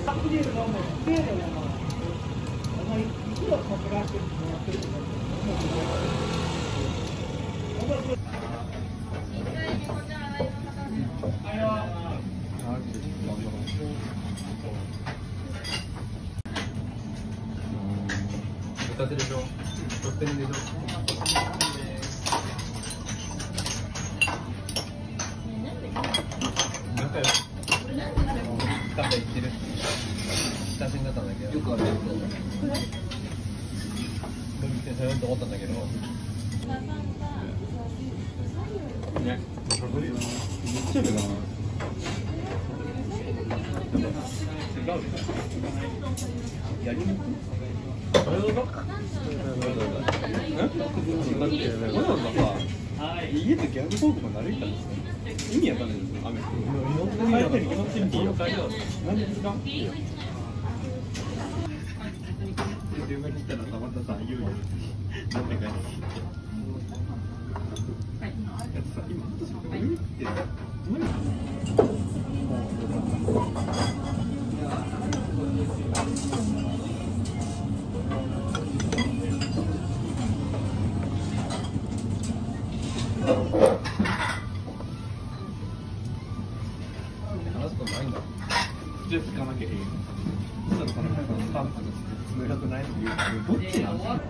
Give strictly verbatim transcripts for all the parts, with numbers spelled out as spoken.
でしょ。取ってるでしょ。仲良し。カフェ行ってる。写真だったんだけど。よくある。これ見てさようと思ったんだけど。ね。めっちゃいるな。違う。やりにくい。あれだ。家でギャグトークも慣れたんですか？意味わかんないですよ。雨。何ですか？電話に来たらたまたさ言うよ。なんてかやつさ今私これ言ってじゃあつかなきゃいい。そしたらそのスタンプの冷たくないって言うどっちなんですか？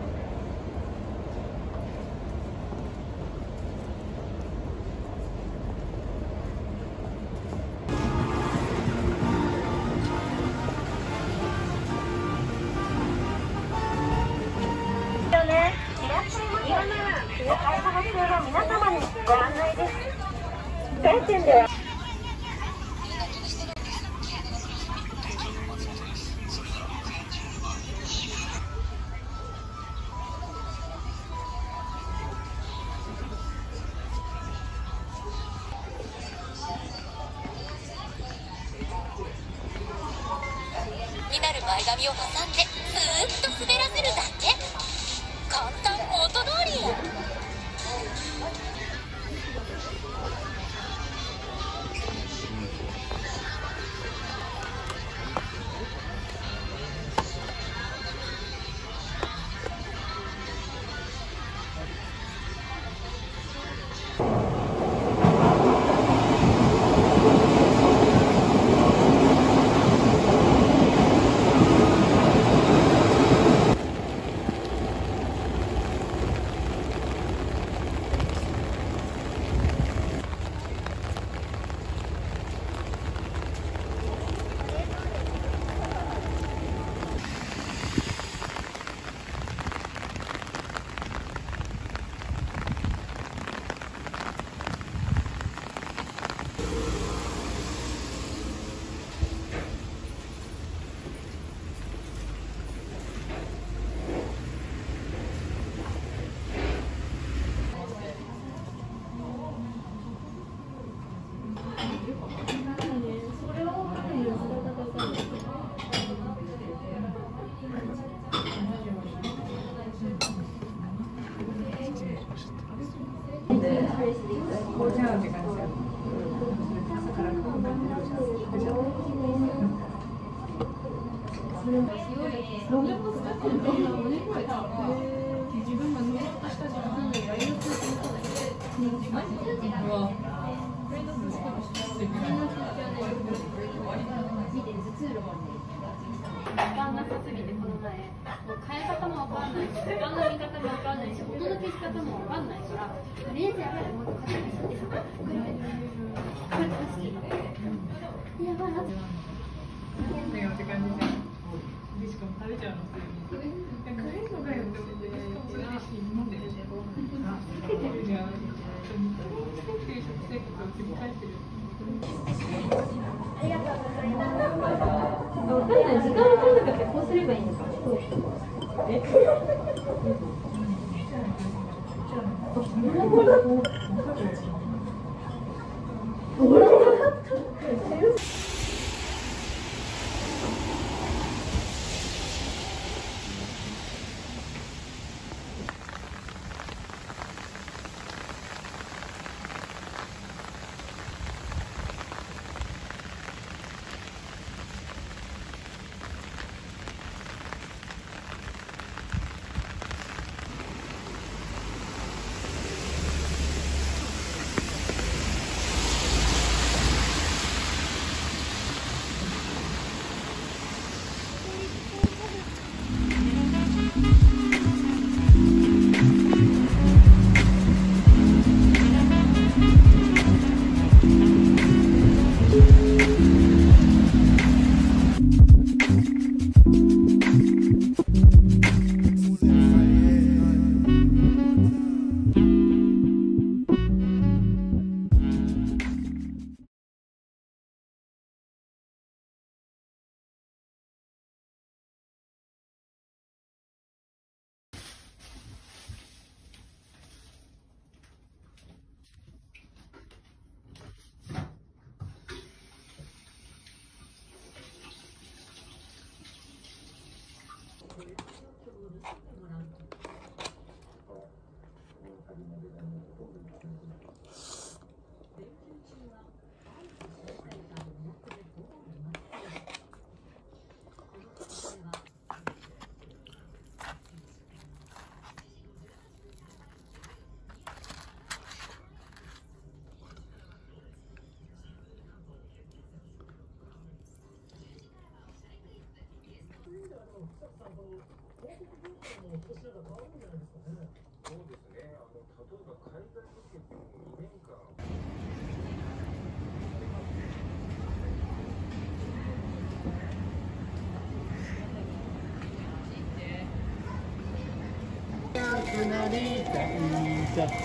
お買い物中の皆様にご案内です。当店ではになる前髪を挟んでずーっと滑らせるだけ。簡単元通り。 時間なさすぎてこの前もう変え方もわかんないし時間の見方もわかんないし音の消し方もわかんないからとりあえずやばいもっと勝手にしてさこれこれ好きやばいなってって感じじゃん。しかも食べちゃうの普通に辛いのがよって思ってしかもそれで飲んでるじゃん。避けてるじゃん。っていう食生活を繰り返してる。 ありがとうございます。わかんない。時間わかんなかったらこうすればいいのか。え？ほらほら。 なりたいさ。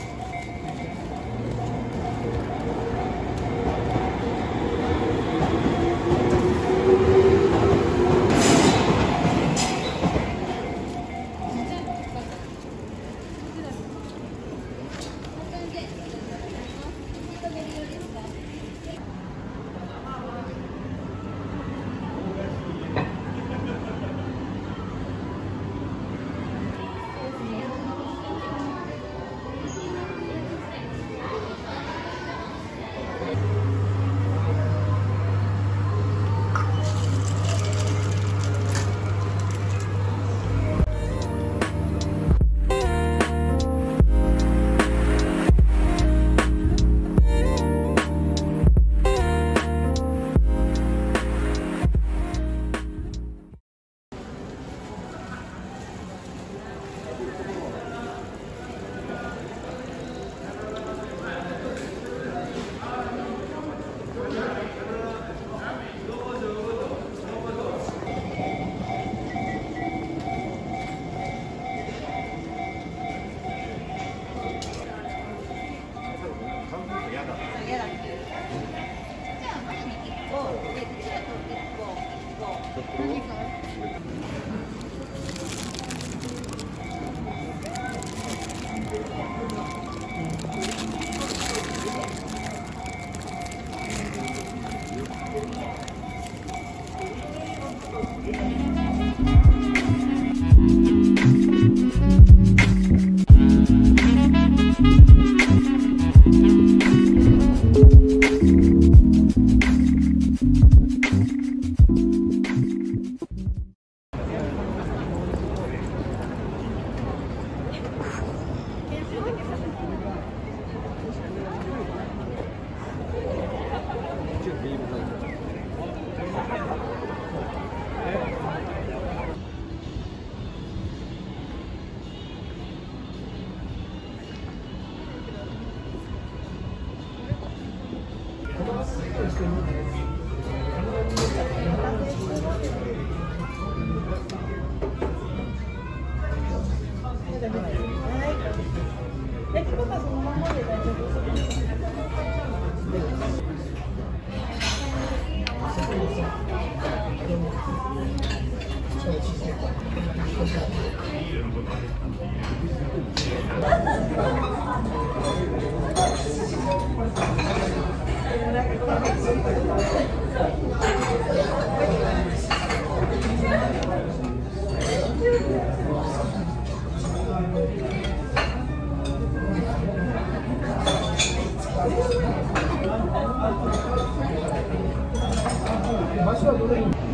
場所はどれに